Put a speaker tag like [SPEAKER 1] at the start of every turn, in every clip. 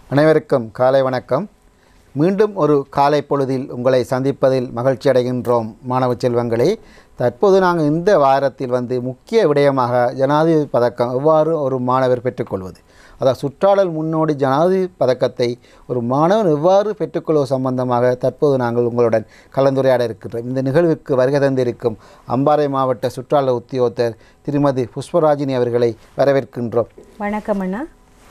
[SPEAKER 1] அனைவருக்கும் காலை வணக்கம். மீண்டும் ஒரு காலை பொழுதில் உங்களை சந்திப்பதில் மகிழ்ச்சி அடைகின்றோம் மாணவ செல்வங்களே. தற்போது நாங்கள் இந்த வாரத்தில் முக்கிய விடயமாக ஜனாதிபதி பதக்கம் எவ்வாறு ஒரு மாணவர் பெற்றுக்கொள்வது, அதாவது சுற்றாடல் முன்னோடி ஜனாதிபதி பதக்கத்தை ஒரு மாணவன் எவ்வாறு பெற்றுக்கொள்வது சம்பந்தமாக தற்போது நாங்கள் உங்களுடன் கலந்துரையாட இருக்கின்றோம். இந்த நிகழ்வுக்கு வருகை தந்திருக்கும் அம்பாறை மாவட்ட சுற்றாடல் உத்தியோகத்தர் திருமதி புஷ்பராஜினி அவர்களை வரவேற்கின்றோம்.
[SPEAKER 2] வணக்கம் அண்ணா.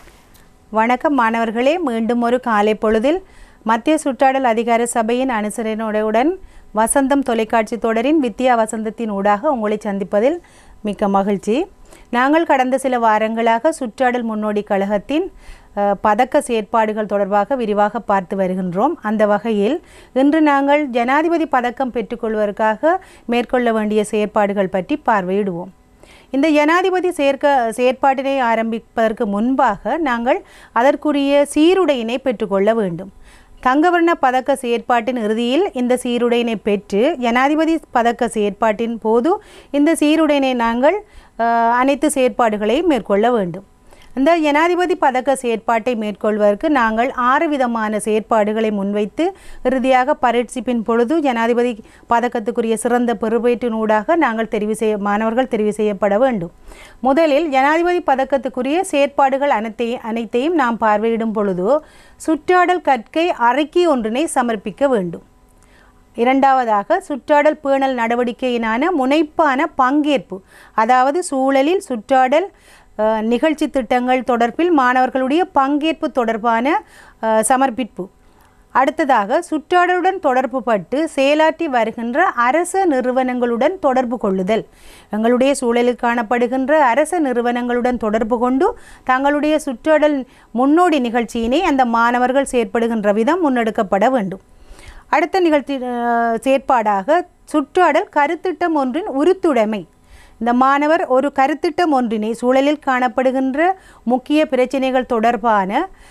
[SPEAKER 2] வணக்கம் மாணவர்களே. மீண்டும் ஒரு காலை பொழுதில் மத்திய சுற்றாடல் அதிகார சபையின் அனுசரணையுடன் வசந்தம் தொலைக்காட்சி தொடரின் வித்யா வசந்தத்தின் ஊடாக உங்களை சந்திப்பதில் மிக்க மகிழ்ச்சி. நாங்கள் கடந்த சில வாரங்களாக சுற்றாடல் முன்னோடி கழகத்தின் பதக்க செயற்பாடுகள் தொடர்பாக விரிவாக பார்த்து வருகின்றோம். அந்த வகையில் இன்று நாங்கள் ஜனாதிபதி பதக்கம் பெற்றுக்கொள்வதற்காக மேற்கொள்ள வேண்டிய செயற்பாடுகள் பற்றி பார்வையிடுவோம். இந்த ஜனாதிபதி செயற்பாட்டினை ஆரம்பிப்பதற்கு முன்பாக நாங்கள் அதற்குரிய சீருடையினை பெற்றுக்கொள்ள வேண்டும். தங்கவர்ண பதக்க செயற்பாட்டின் இறுதியில் இந்த சீருடையினை பெற்று ஜனாதிபதி பதக்க செயற்பாட்டின் போது இந்த சீருடையினை நாங்கள் அனைத்து செயற்பாடுகளையும் மேற்கொள்ள வேண்டும். இந்த ஜனாதிபதி பதக்க செயற்பாட்டை மேற்கொள்வதற்கு நாங்கள் 6 விதமான செயற்பாடுகளை முன்வைத்து இறுதியாக பரீட்சிப்பின் பொழுது ஜனாதிபதி பதக்கத்துக்குரிய சிறந்த பெறுபேற்றினூடாக நாங்கள் மாணவர்கள் தெரிவு செய்யப்பட வேண்டும். முதலில் ஜனாதிபதி பதக்கத்துக்குரிய செயற்பாடுகள் அனைத்தையும் நாம் பார்வையிடும் பொழுது சுற்றாடல் கற்கை அறிக்கை ஒன்றினை சமர்ப்பிக்க வேண்டும். இரண்டாவதாக சுற்றாடல் பேணல் நடவடிக்கையினான முனைப்பான பங்கேற்பு, அதாவது சூழலில் சுற்றாடல் நிகழ்ச்சி திட்டங்கள் தொடர்பில் மாணவர்களுடைய பங்கேற்பு தொடர்பான சமர்ப்பிப்பு. அடுத்ததாக சுற்றாடலுடன் தொடர்பு பட்டு செயலாற்றி வருகின்ற அரச நிறுவனங்களுடன் தொடர்பு கொள்ளுதல். எங்களுடைய சூழலில் காணப்படுகின்ற அரச நிறுவனங்களுடன் தொடர்பு கொண்டு தங்களுடைய சுற்றாடல் முன்னோடி நிகழ்ச்சியினை அந்த மாணவர்கள் செயற்படுகின்ற விதம் முன்னெடுக்கப்பட வேண்டும். அடுத்த செயற்பாடாக சுற்றாடல் கருத்திட்டம் ஒன்றின் உறுத்துடைமை. இந்த மாணவர் ஒரு கருத்திட்டம் ஒன்றினை சூழலில் காணப்படுகின்ற முக்கிய பிரச்சனைகள் தொடர்பான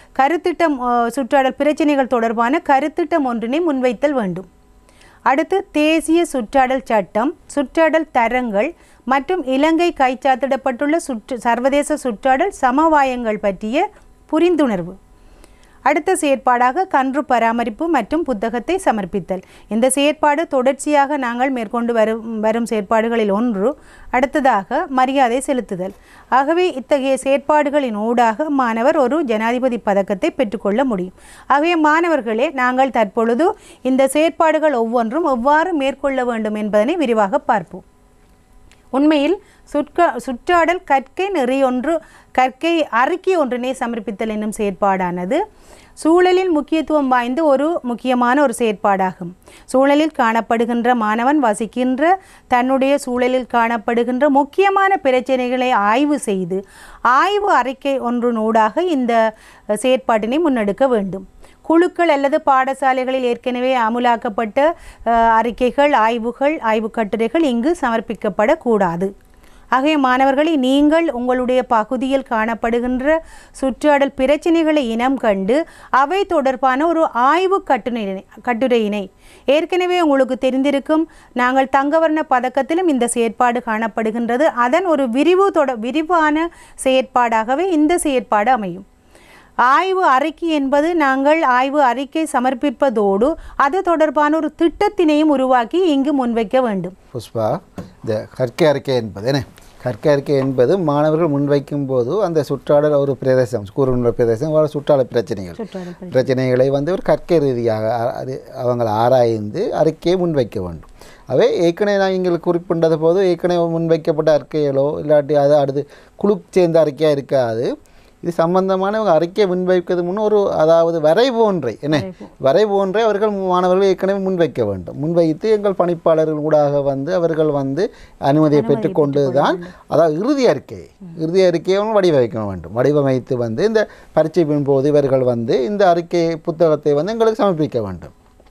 [SPEAKER 2] சுற்றாடல் பிரச்சனைகள் தொடர்பான கருத்திட்டம் ஒன்றினை முன்வைத்தல் வேண்டும். அடுத்து தேசிய சுற்றாடல் சட்டம், சுற்றாடல் தரங்கள் மற்றும் இலங்கை கைச்சாத்திடப்பட்டுள்ள சர்வதேச சுற்றாடல் சமவாயங்கள் பற்றிய புரிந்துணர்வு. அடுத்த செயற்பாடாக கன்று பராமரிப்பு மற்றும் புத்தகத்தை சமர்ப்பித்தல். இந்த செயற்பாடு தொடர்ச்சியாக நாங்கள் மேற்கொண்டு வரும் செயற்பாடுகளில் ஒன்று. அடுத்ததாக மரியாதை செலுத்துதல். ஆகவே இத்தகைய செயற்பாடுகளின் ஊடாக மாணவர் ஒரு ஜனாதிபதி பதக்கத்தை பெற்றுக்கொள்ள முடியும். ஆகவே மாணவர்களே, நாங்கள் தற்பொழுது இந்த செயற்பாடுகள் ஒவ்வொன்றும் எவ்வாறு மேற்கொள்ள வேண்டும் என்பதனை விரிவாக பார்ப்போம். உண்மையில் சுற்றாடல் கற்கை அறிக்கை ஒன்றினை சமர்ப்பித்தல் என்னும் செயற்பாடானது சூழலில் முக்கியத்துவம் வாய்ந்த ஒரு முக்கியமான ஒரு செயற்பாடாகும். சூழலில் காணப்படுகின்ற மாணவன் வசிக்கின்ற தன்னுடைய சூழலில் காணப்படுகின்ற முக்கியமான பிரச்சனைகளை ஆய்வு செய்து ஆய்வு அறிக்கை ஒன்றினூடாக இந்த செயற்பாட்டினை முன்னெடுக்க வேண்டும். குழுக்கள் அல்லது பாடசாலைகளில் ஏற்கனவே அமுலாக்கப்பட்ட அறிக்கைகள், ஆய்வு கட்டுரைகள் இங்கு சமர்ப்பிக்கப்படக்கூடாது. ஆகவே மாணவர்களை, நீங்கள் உங்களுடைய பகுதியில் காணப்படுகின்ற சுற்றாடல் பிரச்சனைகளை இனம் கண்டு அவை தொடர்பான ஒரு ஆய்வு கட்டுரையினை ஏற்கனவே உங்களுக்கு தெரிந்திருக்கும். நாங்கள் தங்கவர்ண பதக்கத்திலும் இந்த செயற்பாடு காணப்படுகின்றது. அதன் ஒரு விரிவான செயற்பாடாகவே இந்த செயற்பாடு அமையும். ஆய்வு அறிக்கை என்பது நாங்கள் ஆய்வு அறிக்கை சமர்ப்பிப்பதோடு அது தொடர்பான ஒரு திட்டத்தினையும் உருவாக்கி இங்கு முன்வைக்க வேண்டும்.
[SPEAKER 1] புஷ்பா, இந்த கற்கை அறிக்கை என்பது மாணவர்கள் முன்வைக்கும் போது அந்த சுற்றாடல் ஒரு பிரதேசம், கூறுகின்ற பிரதேசம் சுற்றாடல் பிரச்சனைகளை ஒரு கற்கை ரீதியாக அவங்க ஆராய்ந்து அறிக்கையை முன்வைக்க வேண்டும். அவை ஏற்கனவே நான் எங்களுக்கு குறிப்பிட்டது போது ஏற்கனவே முன்வைக்கப்பட்ட அறிக்கைகளோ இல்லாட்டி அது அடுத்து குழு சேர்ந்த அறிக்கையாக இருக்காது. இது சம்பந்தமான அறிக்கையை முன்வைக்கிறது அதாவது வரைவு ஒன்றை அவர்கள் மாணவர்கள் ஏற்கனவே முன்வைக்க வேண்டும். முன்வைத்து எங்கள் பணிப்பாளர்கள் ஊடாக அவர்கள் அனுமதியை பெற்றுக்கொண்டு தான் அதாவது இறுதி அறிக்கையை வடிவமைக்க வேண்டும். வடிவமைத்து இந்த பரீட்சைப்பின் போது இவர்கள் இந்த அறிக்கை புத்தகத்தை எங்களுக்கு சமர்ப்பிக்க வேண்டும்.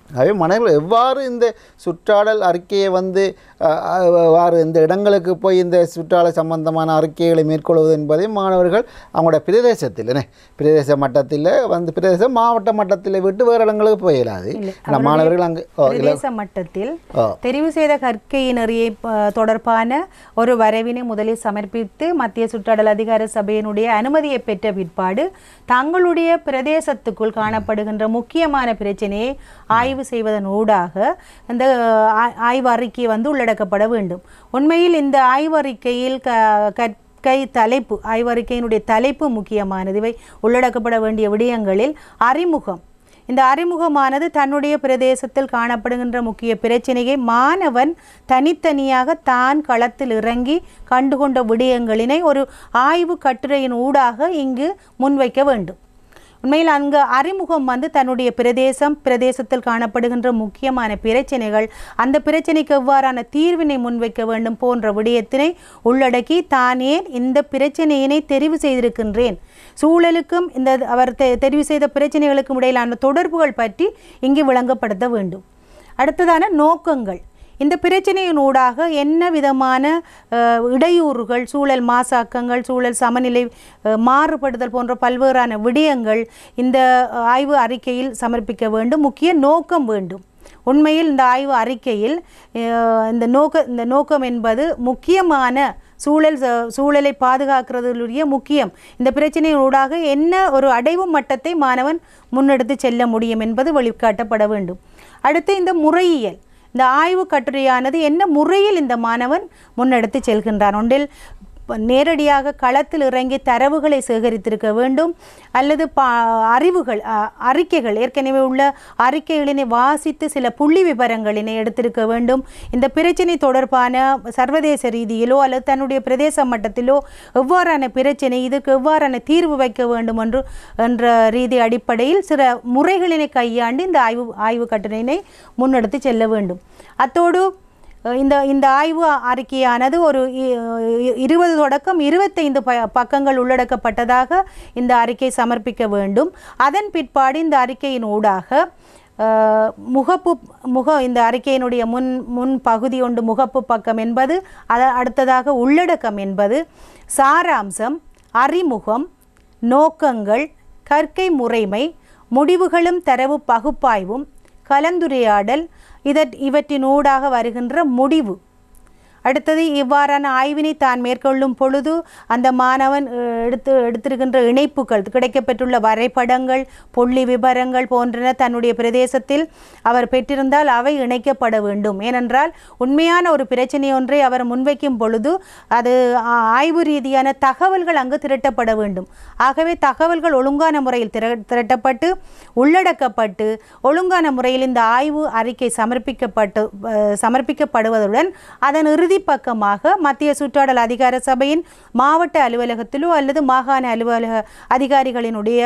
[SPEAKER 1] அதே மாணவர்கள் எவ்வாறு இந்த சுற்றாடல் அறிக்கையை வந்து எவ்வாறு இந்த இடங்களுக்கு போய் இந்த சுற்றாடல் சம்பந்தமான அறிக்கைகளை மேற்கொள்வது என்பதை மாணவர்கள் அவங்களோட பிரதேசத்தில் பிரதேச மட்டத்தில் வந்து பிரதேச மாவட்ட மட்டத்தில் விட்டு வேறு இடங்களுக்கு போயிடாது. மாணவர்கள் அங்கே
[SPEAKER 2] பிரதேச மட்டத்தில் தெரிவு செய்த கற்கை நெறியை தொடர்பான ஒரு வரைவினை முதலில் சமர்ப்பித்து மத்திய சுற்றாடல் அதிகார சபையினுடைய அனுமதியை பெற்ற பிற்பாடு தங்களுடைய பிரதேசத்துக்குள் காணப்படுகின்ற முக்கியமான பிரச்சனையை ஆய்வு செய்வதன் ஊடாக இந்த ஆய்வு அறிக்கை வந்து உள்ளடக்கப்பட வேண்டும். உண்மையில் இந்த ஆய்வறிக்கையில் தலைப்பு ஆய்வறிக்கையினுடைய தலைப்பு முக்கியமானது. இவை உள்ளடக்கப்பட வேண்டிய விடயங்களில் அறிமுகம். இந்த அறிமுகமானது தன்னுடைய பிரதேசத்தில் காணப்படுகின்ற முக்கிய பிரச்சனையை மாணவன் தனித்தனியாக தான் களத்தில் இறங்கி கண்டுகொண்ட விடயங்களினை ஒரு ஆய்வு கட்டுரையின் ஊடாக இங்கு முன்வைக்க வேண்டும். உண்மையில் அங்கு அறிமுகம் வந்து தன்னுடைய பிரதேசத்தில் காணப்படுகின்ற முக்கியமான பிரச்சனைகள், அந்த பிரச்சனைக்கு எவ்வாறான தீர்வினை முன்வைக்க வேண்டும் போன்ற விடயத்தினை உள்ளடக்கி தானே இந்த பிரச்சனையினை தெரிவு செய்திருக்கின்றேன், சூழலுக்கும் இந்த அவர் தெரிவு செய்த பிரச்சனைகளுக்கும் இடையிலான தொடர்புகள் பற்றி இங்கு விளங்கப்படுத்த வேண்டும். அடுத்ததான நோக்கங்கள். இந்த பிரச்சனையின் ஊடாக என்ன விதமான இடையூறுகள், சூழல் மாசாக்கங்கள், சூழல் சமநிலை மாறுபடுதல் போன்ற பல்வேறான விடயங்கள் இந்த ஆய்வு அறிக்கையில் சமர்ப்பிக்க வேண்டும். முக்கிய நோக்கம் வேண்டும். உண்மையில் இந்த ஆய்வு அறிக்கையில் இந்த நோக்கம் என்பது முக்கியமான சூழலை பாதுகாக்கிறதுடைய முக்கியம். இந்த பிரச்சனையின் ஊடாக என்ன ஒரு அடைவு மட்டத்தை மாணவன் முன்னெடுத்து செல்ல முடியும் என்பது வழிகாட்டப்பட வேண்டும். அடுத்து இந்த முறையியல். இந்த ஆய்வு கட்டுரையானது என்ன முறையில் இந்த மாணவன் முன்னெடுத்து செல்கின்றான். ஒன்றில் நேரடியாக களத்தில் இறங்கி தரவுகளை சேகரித்திருக்க வேண்டும், அல்லது அறிக்கைகள் ஏற்கனவே உள்ள அறிக்கைகளினை வாசித்து சில புள்ளி விவரங்களினை எடுத்திருக்க வேண்டும். இந்த பிரச்சனை தொடர்பான சர்வதேச ரீதியிலோ அல்லது தன்னுடைய பிரதேச மட்டத்திலோ எவ்வாறான பிரச்சனை, இதுக்கு எவ்வாறான தீர்வு வைக்க வேண்டும் என்ற ரீதி அடிப்படையில் சில முறைகளினை கையாண்டு இந்த ஆய்வு கட்டுரையினை முன்னெடுத்து செல்ல வேண்டும். அத்தோடு இந்த ஆய்வு அறிக்கையானது ஒரு 20 தொடக்கம் 25 பக்கங்கள் உள்ளடக்கப்பட்டதாக இந்த அறிக்கை சமர்ப்பிக்க வேண்டும். அதன் பிற்பாடு இந்த அறிக்கையின் ஊடாக இந்த அறிக்கையினுடைய முன் பகுதி ஒன்று முகப்பு பக்கம் என்பது, அடுத்ததாக உள்ளடக்கம் என்பது, சாராம்சம், அறிமுகம், நோக்கங்கள், கற்கை முறைமை, முடிவுகளும் தரவு பகுப்பாய்வும், கலந்துரையாடல், இவற்றினூடாக வருகின்ற முடிவு. அடுத்தது இவ்வாறான ஆய்வினை தான் மேற்கொள்ளும் பொழுது அந்த மாணவன் எடுத்திருக்கின்ற இணைப்புகள், கிடைக்கப்பெற்றுள்ள வரைபடங்கள், புள்ளி விபரங்கள் போன்றன தன்னுடைய பிரதேசத்தில் அவர் பெற்றிருந்தால் அவை இணைக்கப்பட வேண்டும். ஏனென்றால் உண்மையான ஒரு பிரச்சனை ஒன்றை அவர் முன்வைக்கும் பொழுது அது ஆய்வு ரீதியான தகவல்கள் அங்கு திரட்டப்பட வேண்டும். ஆகவே தகவல்கள் ஒழுங்கான முறையில் திரட்டப்பட்டு உள்ளடக்கப்பட்டு ஒழுங்கான முறையில் இந்த ஆய்வு அறிக்கை சமர்ப்பிக்கப்படுவதுடன் அதன் இறுதி பக்கமாக மத்திய சுற்றாடல் அதிகார சபையின் மாவட்ட அலுவலகத்திலோ அல்லது மாகாண அலுவலக அதிகாரிகளினுடைய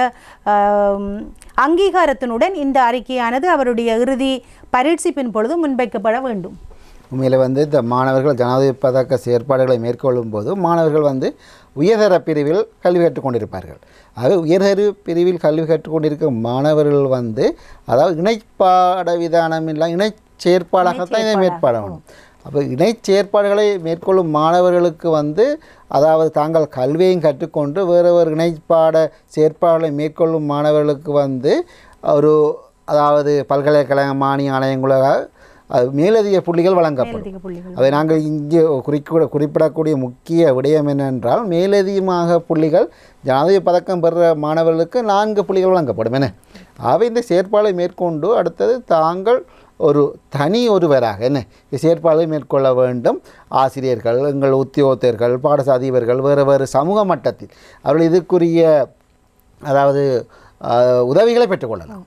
[SPEAKER 2] அங்கீகாரத்தினுடன் இந்த அறிக்கையானது அவருடைய இறுதி பரீட்சிப்பின் பொழுது முன்வைக்கப்பட வேண்டும்.
[SPEAKER 1] உண்மையில் வந்து இந்த மாணவர்கள் ஜனாதிபதி பதக்க செயற்பாடுகளை மேற்கொள்ளும் போது மாணவர்கள் வந்து உயர்தர பிரிவில் கல்வி கற்றுக்கொண்டிருப்பார்கள். ஆக உயர்தர பிரிவில் கல்வி கற்றுக்கொண்டிருக்கும் மாணவர்கள் வந்து அதாவது இணைப்பாட விதானம் இல்லை, செயற்பாடாகத்தான் இதை மேற்பாடணும். அப்போ செயற்பாடுகளை மேற்கொள்ளும் மாணவர்களுக்கு வந்து அதாவது தாங்கள் கல்வியையும் கற்றுக்கொண்டு வேறு இணைப்பாட செயற்பாடுகளை மேற்கொள்ளும் மாணவர்களுக்கு வந்து ஒரு அதாவது பல்கலைக்கழக மானிய ஆணையங்களாக மேலதிக புள்ளிகள் வழங்கப்படும். அதை நாங்கள் இங்கே குறிப்பிடக்கூடிய முக்கிய விடயம் என்னென்றால் மேலதிகமாக புள்ளிகள் ஜனாதிபதி பதக்கம் பெறுற மாணவர்களுக்கு 4 புள்ளிகள் வழங்கப்படும். அவை இந்த செயற்பாடுகளை மேற்கொண்டு அடுத்தது தாங்கள் ஒருவராக செயற்பாடுகளை மேற்கொள்ள வேண்டும். ஆசிரியர்கள், எங்கள் உத்தியோகத்தர்கள், பாடசாலை அதிபர்கள், வேறு சமூக மட்டத்தில் அவர்கள் இதுக்குரிய அதாவது உதவிகளை பெற்றுக்கொள்ளலாம்.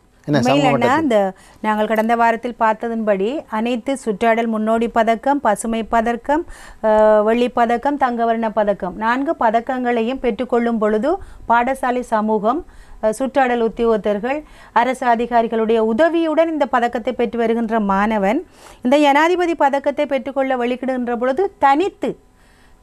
[SPEAKER 2] நாங்கள் கடந்த வாரத்தில் பார்த்ததன்படி அனைத்து சுற்றாடல் முன்னோடி பதக்கம், பசுமை பதக்கம், வெள்ளி பதக்கம், தங்கவர்ண பதக்கம் 4 பதக்கங்களையும் பெற்றுக்கொள்ளும் பொழுது பாடசாலை சமூகம், சுற்றாடல் உத்தியோகத்தர்கள், அரசு அதிகாரிகளுடைய உதவியுடன் இந்த பதக்கத்தை பெற்று வருகின்ற மாணவன் இந்த ஜனாதிபதி பதக்கத்தை பெற்றுக்கொள்ள வெளிக்கிடுகின்ற பொழுது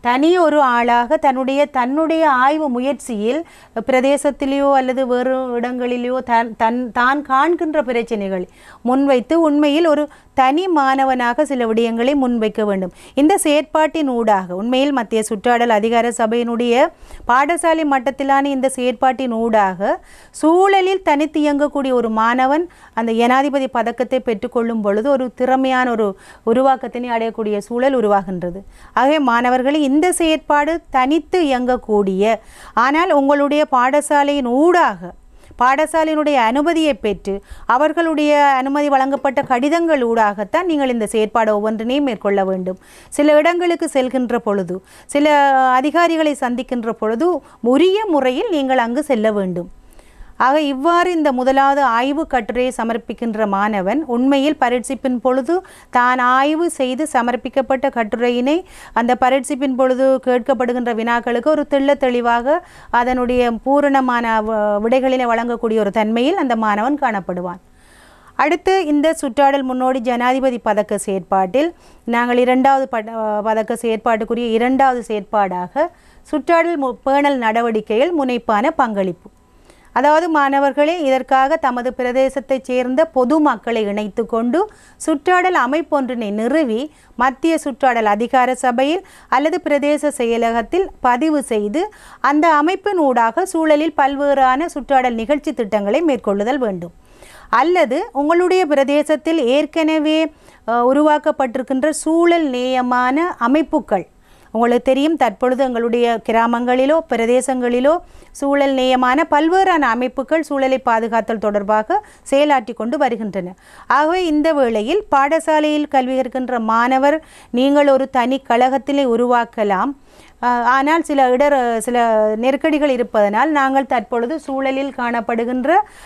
[SPEAKER 2] தனி ஒரு ஆளாக தன்னுடைய ஆய்வு முயற்சியில் பிரதேசத்திலேயோ அல்லது வேறு இடங்களிலேயோ தான் காண்கின்ற பிரச்சனைகள் முன்வைத்து உண்மையில் ஒரு தனி மாணவனாக சில விடயங்களை முன்வைக்க வேண்டும். இந்த செயற்பாட்டின் ஊடாக உண்மையில் மத்திய சுற்றாடல் அதிகார சபையினுடைய பாடசாலை மட்டத்திலான இந்த செயற்பாட்டின் ஊடாக சூழலில் தனித்து இயங்கக்கூடிய ஒரு மாணவன் அந்த ஜனாதிபதி பதக்கத்தை பெற்றுக்கொள்ளும் பொழுது ஒரு திறமையான ஒரு உருவாக்கத்தினை அடையக்கூடிய சூழல் உருவாகின்றது. ஆகவே மாணவர்களை இந்த செயற்பாடு தனித்து இயங்கக்கூடிய, ஆனால் உங்களுடைய பாடசாலையின் ஊடாக பாடசாலையினுடைய அனுமதியை பெற்று அவர்களுடைய அனுமதி வழங்கப்பட்ட கடிதங்கள் ஊடாகத்தான் நீங்கள் இந்த செயற்பாடு ஒவ்வொன்றினையும் மேற்கொள்ள வேண்டும். சில இடங்களுக்கு செல்கின்ற பொழுது, சில அதிகாரிகளை சந்திக்கின்ற பொழுது உரிய முறையில் நீங்கள் அங்கு செல்ல வேண்டும். ஆக இவ்வாறு இந்த முதலாவது ஆய்வு கட்டுரையை சமர்ப்பிக்கின்ற மாணவன் உண்மையில் பரீட்சிப்பின் பொழுது தான் ஆய்வு செய்து சமர்ப்பிக்கப்பட்ட கட்டுரையினை அந்த பரீட்சிப்பின் பொழுது கேட்கப்படுகின்ற வினாக்களுக்கு ஒரு தெளிவாக அதனுடைய பூரணமான விடைகளினை வழங்கக்கூடிய ஒரு தன்மையில் அந்த மாணவன் காணப்படுவான். அடுத்து இந்த சுற்றாடல் முன்னோடி ஜனாதிபதி பதக்க செயற்பாட்டில் நாங்கள் இரண்டாவது பதக்க செயற்பாட்டுக்குரிய இரண்டாவது செயற்பாடாக சுற்றாடல் பேணல் நடவடிக்கையில் முனைப்பான பங்களிப்பு. அதாவது மாணவர்களே இதற்காக தமது பிரதேசத்தைச் சேர்ந்த பொதுமக்களை இணைத்து கொண்டு சுற்றாடல் அமைப்பொன்றினை நிறுவி மத்திய சுற்றாடல் அதிகார சபையில் அல்லது பிரதேச செயலகத்தில் பதிவு செய்து அந்த அமைப்பின் ஊடாக சூழலில் பல்வேறான சுற்றாடல் நிகழ்ச்சி திட்டங்களை மேற்கொள்ளுதல் வேண்டும். அல்லது உங்களுடைய பிரதேசத்தில் ஏற்கனவே உருவாக்கப்பட்டிருக்கின்ற சூழல் நேயமான அமைப்புகள், உங்களுக்கு தெரியும் தற்பொழுது எங்களுடைய கிராமங்களிலோ பிரதேசங்களிலோ சூழல் நேயமான பல்வேறான அமைப்புகள் சூழலை பாதுகாத்தல் தொடர்பாக செயலாற்றி கொண்டு வருகின்றன. ஆகவே இந்த வேளையில் பாடசாலையில் கல்வி கற்கின்ற மாணவர் நீங்கள் ஒரு தனி கழகத்திலே உருவாக்கலாம். ஆனால் சில நெருக்கடிகள் இருப்பதனால் நாங்கள் தற்பொழுது சூழலில் காணப்படுகின்ற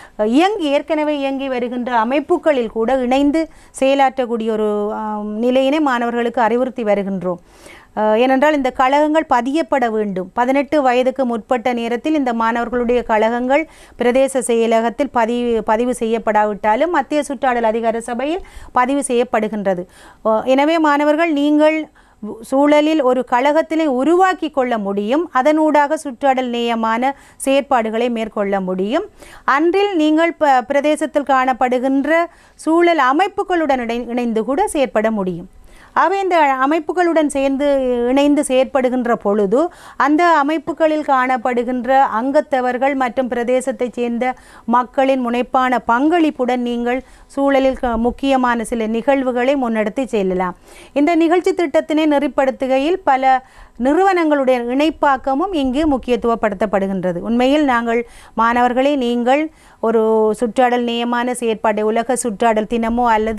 [SPEAKER 2] ஏற்கனவே இயங்கி வருகின்ற அமைப்புகளில் கூட இணைந்து செயலாற்றக்கூடிய ஒரு நிலையினை மாணவர்களுக்கு அறிவுறுத்தி வருகின்றோம். ஏனென்றால் இந்த கழகங்கள் பதியப்பட வேண்டும். 18 வயதுக்கு முற்பட்ட நேரத்தில் இந்த மாணவர்களுடைய கழகங்கள் பிரதேச செயலகத்தில் பதிவு செய்யப்படாவிட்டாலும் மத்திய சுற்றாடல் அதிகார சபையில் பதிவு செய்யப்படுகின்றது. எனவே மாணவர்கள் நீங்கள் சூழலில் ஒரு கழகத்தினை உருவாக்கி கொள்ள முடியும். அதனூடாக சுற்றாடல் நேயமான செயற்பாடுகளை மேற்கொள்ள முடியும். அன்றில் நீங்கள் பிரதேசத்தில் காணப்படுகின்ற சூழல் அமைப்புகளுடன் இணைந்து கூட செயற்பட முடியும். அவை இந்த அமைப்புகளுடன் இணைந்து செயற்படுகின்ற பொழுது அந்த அமைப்புகளில் காணப்படுகின்ற அங்கத்தவர்கள் மற்றும் பிரதேசத்தைச் சேர்ந்த மக்களின் முனைப்பான பங்களிப்புடன் நீங்கள் சூழலில் முக்கியமான சில நிகழ்வுகளை முன்னெடுத்து செல்லலாம். இந்த நிகழ்ச்சி திட்டத்தினை நெறிப்படுத்துகையில் பல நிறுவனங்களுடைய இணைப்பாக்கமும் இங்கு முக்கியத்துவப்படுத்தப்படுகின்றது. உண்மையில் நாங்கள் மாணவர்களே நீங்கள் ஒரு சுற்றாடல் நியமான செயற்பாடு உலக சுற்றாடல் தினமோ அல்லது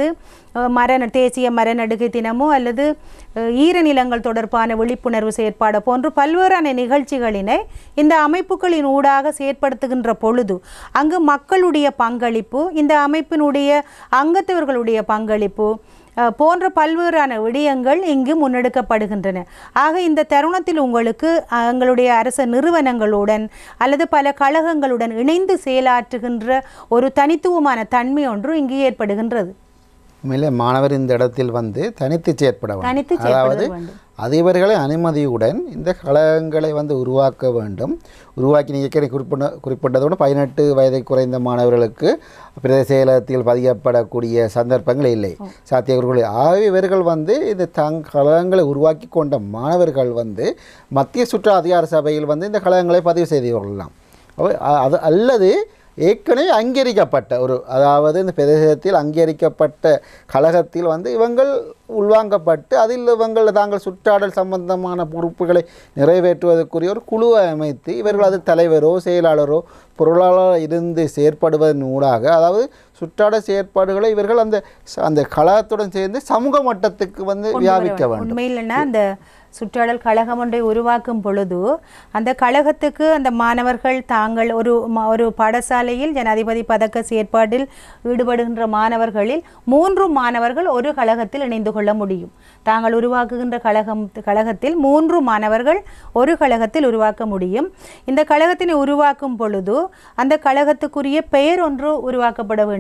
[SPEAKER 2] தேசிய மரநடுகை தினமோ அல்லது ஈரநிலங்கள் தொடர்பான விழிப்புணர்வு செயற்பாடு போன்று பல்வேறான நிகழ்ச்சிகளினை இந்த அமைப்புகளின் ஊடாக செயற்படுத்துகின்ற பொழுது அங்கு மக்களுடைய பங்களிப்பு, இந்த அமைப்பினுடைய அங்கத்தவர்களுடைய பங்களிப்பு போன்ற பல்வேறான விடயங்கள் இங்கு முன்னெடுக்கப்படுகின்றன. ஆக இந்த தருணத்தில் உங்களுக்கு எங்களுடைய அரச நிறுவனங்களுடன் அல்லது பல கழகங்களுடன் இணைந்து செயலாற்றுகின்ற ஒரு தனித்துவமான தன்மை ஒன்று இங்கு ஏற்படுகின்றது.
[SPEAKER 1] உண்மையிலே மாணவர் இந்த இடத்தில் தனித்து செயற்பட வேண்டும். அதாவது அதிபர்களின் அனுமதியுடன் இந்த கழகங்களை உருவாக்க வேண்டும். உருவாக்கி நீங்கள் குறிப்பிட்டதோடு 18 வயதை குறைந்த மாணவர்களுக்கு பிரதேச செயலகத்தில் பதியப்படக்கூடிய சந்தர்ப்பங்கள் இல்லை, சாத்தியக்கூறுகள். ஆகவே இவர்கள் இந்த கழகங்களை உருவாக்கி கொண்ட மாணவர்கள் மத்திய சுற்று அதிகார சபையில் இந்த கழகங்களை பதிவு செய்து கொள்ளலாம். அது அல்லது ஏற்கனவே அங்கீகரிக்கப்பட்ட அதாவது இந்த பிரதேசத்தில் அங்கீகரிக்கப்பட்ட கழகத்தில் இவங்கள் உள்வாங்கப்பட்டு அதில் தாங்கள் சுற்றாடல் சம்பந்தமான பொறுப்புகளை நிறைவேற்றுவதற்குரிய ஒரு குழுவை அமைத்து இவர்கள் அது தலைவரோ செயலாளரோ பொருளாளரோ இருந்து செயற்படுவதன் ஊடாக, அதாவது சுற்றாடல் செயற்பாடுகளை இவர்கள் அந்த கழகத்துடன் சேர்ந்து சமூக மட்டத்துக்கு வியாபிக்க வேண்டும்.
[SPEAKER 2] உண்மையில்னா அந்த சுற்றாடல் கழகம் ஒன்றை உருவாக்கும் பொழுது அந்த கழகத்துக்கு அந்த மாணவர்கள் தாங்கள் ஒரு பாடசாலையில் ஜனாதிபதி பதக்க செயற்பாட்டில் ஈடுபடுகின்ற மாணவர்களில் 3 மாணவர்கள் ஒரு கழகத்தில் இணைந்து கொள்ள முடியும். தாங்கள் உருவாக்குகின்ற கழகத்தில் 3 மாணவர்கள் ஒரு கழகத்தில் உருவாக்க முடியும். இந்த கழகத்தினை உருவாக்கும் பொழுது அந்த கழகத்துக்குரிய பெயர் ஒன்று உருவாக்கப்பட வேண்டும்.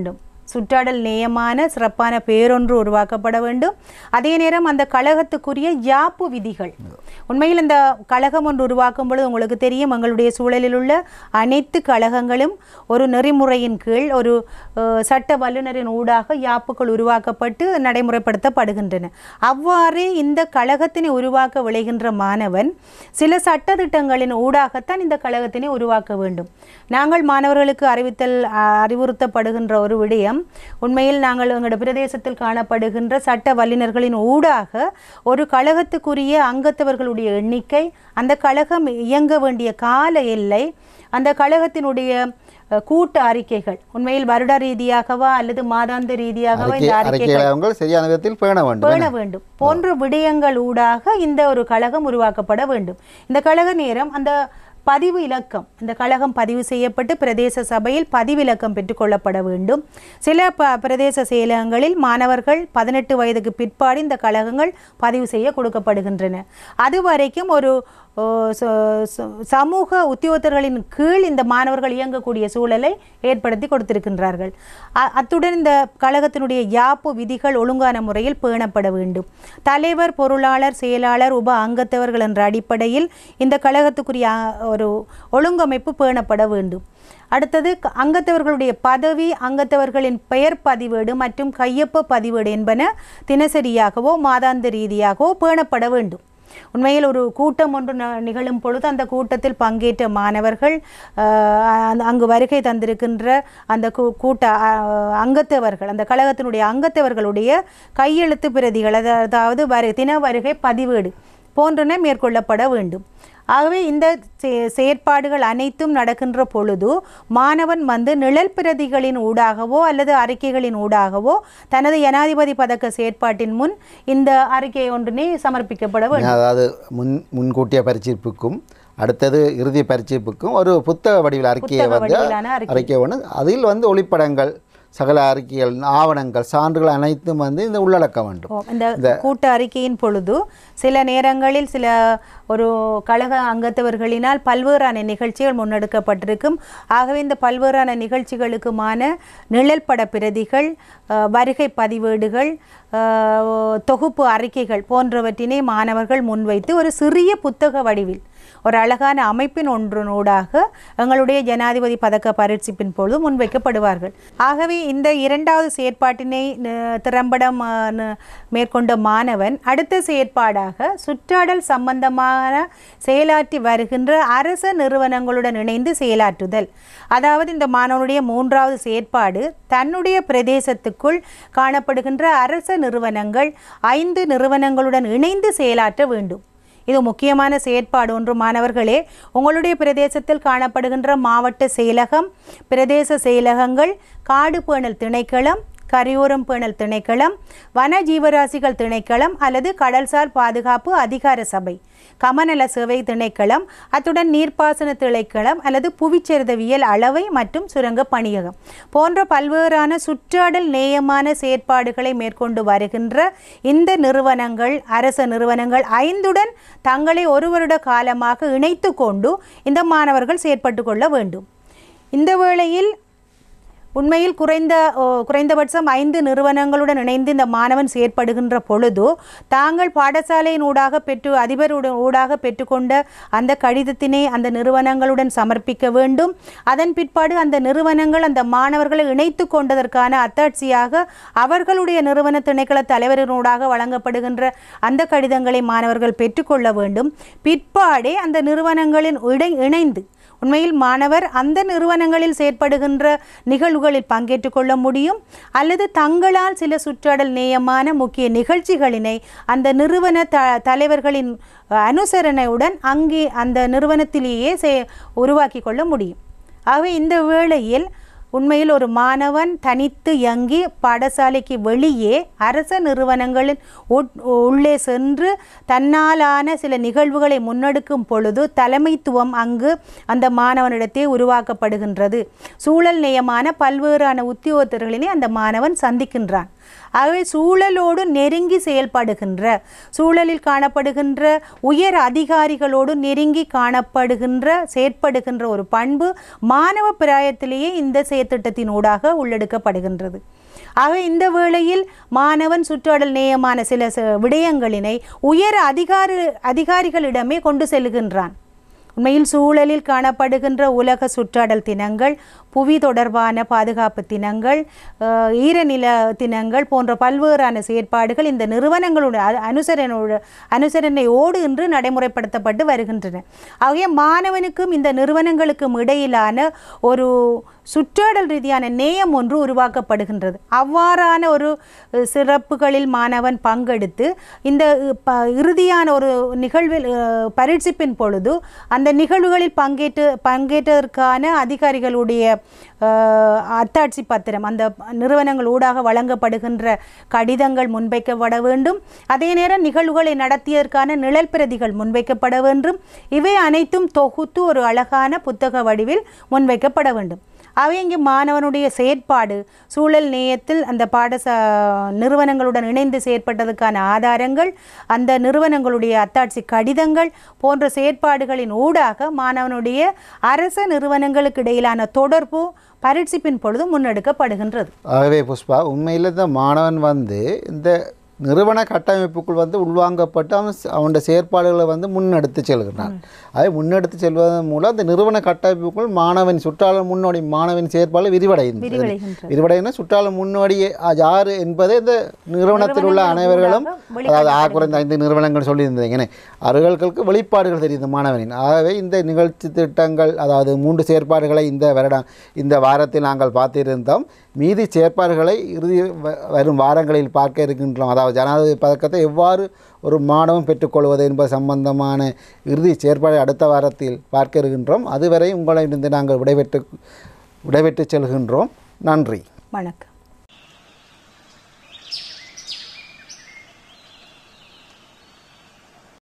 [SPEAKER 2] சுற்றாடல் நேயமான சிறப்பான பேரொன்று உருவாக்கப்பட வேண்டும். அதே நேரம் அந்த கழகத்துக்குரிய யாப்பு விதிகள், உண்மையில் இந்த கழகம் ஒன்று உருவாக்கும் பொழுது உங்களுக்கு தெரியும், எங்களுடைய சூழலில் உள்ள அனைத்து கழகங்களும் ஒரு நெறிமுறையின் கீழ் ஒரு சட்ட வல்லுநரின் ஊடாக யாப்புகள் உருவாக்கப்பட்டு நடைமுறைப்படுத்தப்படுகின்றன. அவ்வாறே இந்த கழகத்தினை உருவாக்க விளைகின்ற மாணவன் சில சட்டத்திட்டங்களின் ஊடாகத்தான் இந்த கழகத்தினை உருவாக்க வேண்டும். நாங்கள் மாணவர்களுக்கு அறிவுறுத்தப்படுகின்ற ஒரு விடயம், உண்மையில் நாங்கள் எங்களுடைய பிரதேசத்தில் காணப்படுகின்ற சட்ட வல்லுநர்களின் ஊடாக ஒரு கழகத்துக்குரிய அங்கத்தவர்களுடைய எண்ணிக்கை, அந்த கழகம் இயங்க வேண்டிய கால எல்லை, அந்த கழகத்தினுடைய கூட்டு அறிக்கைகள் உண்மையில் வருட ரீதியாகவா அல்லது மாதாந்த ரீதியாகவா இந்த அறிக்கைகள்
[SPEAKER 1] சரியான விதத்தில் பேண வேண்டும்
[SPEAKER 2] போன்ற விடயங்கள் ஊடாக இந்த ஒரு கழகம் உருவாக்கப்பட வேண்டும். இந்த கழக நேரம் அந்த பதிவு இலக்கம், இந்த கழகம் பதிவு செய்யப்பட்டு பிரதேச சபையில் பதிவு இலக்கம் பெற்றுக்கொள்ளப்பட வேண்டும். சில பிரதேச செயலகங்களில் மாணவர்கள் 18 வயதுக்கு பிற்பாடு இந்த கழகங்கள் பதிவு செய்ய கொடுக்கப்படுகின்றன. அதுவரைக்கும் ஒரு சமூக உத்தியோகத்தர்களின் கீழ் இந்த மாணவர்கள் இயங்கக்கூடிய சூழலை ஏற்படுத்தி கொடுத்திருக்கின்றார்கள். அத்துடன் இந்த கழகத்தினுடைய யாப்பு விதிகள் ஒழுங்கான முறையில் பேணப்பட வேண்டும். தலைவர், பொருளாளர், செயலாளர், உப அங்கத்தவர்கள் என்ற அடிப்படையில் இந்த கழகத்துக்குரிய ஒரு ஒழுங்கமைப்பு பேணப்பட வேண்டும். அடுத்தது அங்கத்தவர்களுடைய பதவி, அங்கத்தவர்களின் பெயர் பதிவேடு மற்றும் கையொப்ப பதிவேடு என்பன தினசரியாகவோ மாதாந்த ரீதியாகவோ பேணப்பட வேண்டும். உண்மையில் ஒரு கூட்டம் ஒன்று நிகழும் பொழுது அந்த கூட்டத்தில் பங்கேற்ற மாணவர்கள் அங்கு வருகை தந்திருக்கின்ற அந்த கூட்ட அங்கத்தவர்கள், அந்த கழகத்தினுடைய அங்கத்தவர்களுடைய கையெழுத்து பிரதிகள், அதாவது தின வருகை பதிவேடு போன்றன மேற்கொள்ளப்பட வேண்டும். ஆகவே இந்த செயற்பாடுகள் அனைத்தும் நடக்கின்ற பொழுது மாணவன் நிழல் பிரதிகளின் ஊடாகவோ அல்லது அறிக்கைகளின் ஊடாகவோ தனது ஜனாதிபதி பதக்க செயற்பாட்டின் முன் இந்த அறிக்கை ஒன்றினை சமர்ப்பிக்கப்பட வேண்டும்.
[SPEAKER 1] அதாவது முன்கூட்டிய பரிசீலிப்புக்கும் அடுத்தது இறுதி பரிசீலிப்புக்கும் ஒரு புத்தக வடிவில் அறிக்கையை அறிக்கை ஒன்று, அதில் ஒளிப்படங்கள், சகல அறிக்கைகள், ஆவணங்கள், சான்றுகள் அனைத்தும் இந்த உள்ளடக்க வேண்டும்.
[SPEAKER 2] இந்த கூட்ட அறிக்கையின் பொழுது சில நேரங்களில் சில ஒரு கழக அங்கத்தவர்களினால் பல்வேறான நிகழ்ச்சிகள் முன்னெடுக்கப்பட்டிருக்கும். ஆகவே இந்த பல்வேறான நிகழ்ச்சிகளுக்குமான நிழல் பட பிரதிகள், வருகை பதிவேடுகள், தொகுப்பு அறிக்கைகள் போன்றவற்றினை மாணவர்கள் முன்வைத்து ஒரு சிறிய புத்தக வடிவில் ஒரு அழகான அமைப்பின் ஒன்றினூடாக எங்களுடைய ஜனாதிபதி பதக்க பரீட்சிப்பின் பொழுது முன்வைக்கப்படுவார்கள். ஆகவே இந்த இரண்டாவது செயற்பாட்டினை திறம்பட மேற்கொண்ட மாணவன் அடுத்த செயற்பாடாக சுற்றாடல் சம்பந்தமான செயலாற்றி வருகின்ற அரச நிறுவனங்களுடன் இணைந்து செயலாற்றுதல். அதாவது இந்த மாணவனுடைய மூன்றாவது செயற்பாடு தன்னுடைய பிரதேசத்துக்குள் காணப்படுகின்ற அரச நிறுவனங்கள் 5 நிறுவனங்களுடன் இணைந்து செயலாற்ற வேண்டும். இது முக்கியமான செயற்பாடு ஒன்று. மாணவர்களே, உங்களுடைய பிரதேசத்தில் காணப்படுகின்ற மாவட்ட செயலகம், பிரதேச செயலகங்கள், காடு பேணல் திணைக்களம், கரையோரம் பேணல் திணைக்களம், வன ஜீவராசிகள் திணைக்களம் அல்லது கடல்சார் பாதுகாப்பு அதிகார சபை, கமநல சேவை திணைக்களம், அத்துடன் நீர்ப்பாசன திணைக்களம் அல்லது புவிச்சரிதவியல் அளவை மற்றும் சுரங்க பணியகம் போன்ற பல்வேறான சுற்றாடல் நேயமான செயற்பாடுகளை மேற்கொண்டு வருகின்ற இந்த நிறுவனங்கள், அரச நிறுவனங்கள் 5உடன் தங்களை ஒரு வருட காலமாக இணைத்து கொண்டு இந்த மாணவர்கள் செயற்பட்டு கொள்ள வேண்டும். இந்த வேளையில் உண்மையில் குறைந்தபட்சம் 5 நிறுவனங்களுடன் இணைந்து இந்த மாணவன் செயற்படுகின்ற பொழுது தாங்கள் பாடசாலையின் ஊடாக ஊடாக பெற்றுக்கொண்ட அந்த கடிதத்தினை அந்த நிறுவனங்களுடன் சமர்ப்பிக்க வேண்டும். அதன் பிற்பாடு அந்த நிறுவனங்கள் அந்த மாணவர்களை இணைத்து கொண்டதற்கான அத்தாட்சியாக அவர்களுடைய நிறுவன திணைக்கள தலைவரினூடாக வழங்கப்படுகின்ற அந்த கடிதங்களை மாணவர்கள் பெற்றுக்கொள்ள வேண்டும். பிற்பாடே அந்த நிறுவனங்களின் இணைந்து உண்மையில் மாணவர் அந்த நிறுவனங்களில் செயற்படுகின்ற நிகழ்வுகளில் பங்கேற்று கொள்ள முடியும். அல்லது தங்களால் சில சுற்றாடல் நேயமான முக்கிய நிகழ்ச்சிகளினை அந்த நிறுவன தலைவர்களின் அனுசரணையுடன் அங்கே அந்த நிறுவனத்திலேயே உருவாக்கி கொள்ள முடியும். ஆகவே இந்த வேளையில் உண்மையில் ஒரு மாணவன் தனித்து இயங்கி பாடசாலைக்கு வெளியே அரச நிறுவனங்களின் உள்ளே சென்று தன்னாலான சில நிகழ்வுகளை முன்னெடுக்கும் பொழுது தலைமைத்துவம் அங்கு அந்த மாணவனிடத்தே உருவாக்கப்படுகின்றது. சூழல் நேயமான பல்வேறான உத்தியோகத்தர்களினை அந்த மாணவன் சந்திக்கின்றான். ஆகவே சூழலோடு நெருங்கி செயல்படுகின்ற, சூழலில் காணப்படுகின்ற உயர் அதிகாரிகளோடு நெருங்கி செயற்படுகின்ற ஒரு பண்பு மாணவ பிராயத்திலேயே இந்த செயற்திட்டத்தின் ஊடாக உள்ளெடுக்கப்படுகின்றது. ஆக இந்த வேளையில் மாணவன் சுற்றாடல் நேயமான சில விடயங்களினை உயர் அதிகாரிகளிடமே கொண்டு செல்கின்றான். உண்மையில் சூழலில் காணப்படுகின்ற உலக சுற்றாடல் தினங்கள், புவி தொடர்பான பாதுகாப்பு தினங்கள், ஈரநில தினங்கள் போன்ற பல்வேறான செயற்பாடுகள் இந்த நிறுவனங்களுடைய அனுசரணையோடு இன்று நடைமுறைப்படுத்தப்பட்டு வருகின்றன. ஆகிய மாணவனுக்கும் இந்த நிறுவனங்களுக்கும் இடையிலான ஒரு சுற்றாடல் ரீதியான நேயம் ஒன்று உருவாக்கப்படுகின்றது. அவ்வாறான ஒரு சிறப்புகளில் மாணவன் பங்கெடுத்து இந்த இறுதியான ஒரு நிகழ்வில் பரீட்சிப்பின் பொழுது அந்த நிகழ்வுகளில் பங்கேற்றதற்கான அதிகாரிகளுடைய அத்தாட்சி பத்திரம், அந்த நிறுவனங்கள் ஊடாக வழங்கப்படுகின்ற கடிதங்கள் முன்வைக்கப்பட வேண்டும். அதே நேரம் நிகழ்வுகளை நடத்தியதற்கான நிழல் பிரதிகள் முன்வைக்கப்பட வேண்டும். இவை அனைத்தும் தொகுத்து ஒரு அழகான புத்தக வடிவில் முன்வைக்கப்பட வேண்டும். அவை இங்கே மாணவனுடைய செயற்பாடு, சூழல் நேயத்தில் அந்த நிறுவனங்களுடன் இணைந்து செயற்பட்டதுக்கான ஆதாரங்கள், அந்த நிறுவனங்களுடைய அத்தாட்சி கடிதங்கள் போன்ற செயற்பாடுகளின் ஊடாக மாணவனுடைய அரச நிறுவனங்களுக்கு இடையிலான தொடர்பு பரீட்சிப்பின் பொழுது முன்னெடுக்கப்படுகின்றது.
[SPEAKER 1] ஆகவே புஷ்பா, உண்மையில் இந்த மாணவன் இந்த நிறுவன கட்டமைப்புக்குள் உள்வாங்கப்பட்டு அவனுடைய செயற்பாடுகளை முன்னெடுத்து செல்கிறான். அதை முன்னெடுத்து செல்வதன் மூலம் அந்த நிறுவன கட்டமைப்புக்குள் மாணவன் சுற்றாளர் முன்னோடி மாணவன் செயற்பாடு விரிவடைகின்ற சுற்றாளர் முன்னோடி யார் என்பதை இந்த நிறுவனத்தில் உள்ள அனைவர்களும், அதாவது குறைந்த 5 நிறுவனங்கள் சொல்லியிருந்தீங்கன்னு அவர்களுக்கு வெளிப்பாடுகள் தெரியுது மாணவனின். ஆகவே இந்த நிகழ்ச்சி திட்டங்கள், அதாவது 3 செயற்பாடுகளை இந்த வாரத்தில் நாங்கள் பார்த்திருந்தோம். மீதி செயற்பாடுகளை வரும் வாரங்களில் பார்க்க இருக்கின்றோம். அதாவது ஜனாதிபதி பதக்கத்தை எவ்வாறு ஒரு மாணவன் பெற்றுக்கொள்வது என்பது சம்பந்தமான இறுதி செயற்பாடு அடுத்த வாரத்தில் பார்க்க இருக்கின்றோம். அதுவரை உங்களிடம் நாங்கள் விடைபெற்று செல்கின்றோம். நன்றி,
[SPEAKER 2] வணக்கம்.